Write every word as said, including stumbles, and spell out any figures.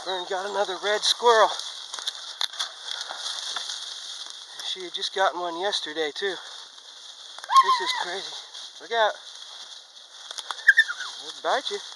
Fern got another red squirrel. She had just gotten one yesterday too. This is crazy. Look out. It'll bite you.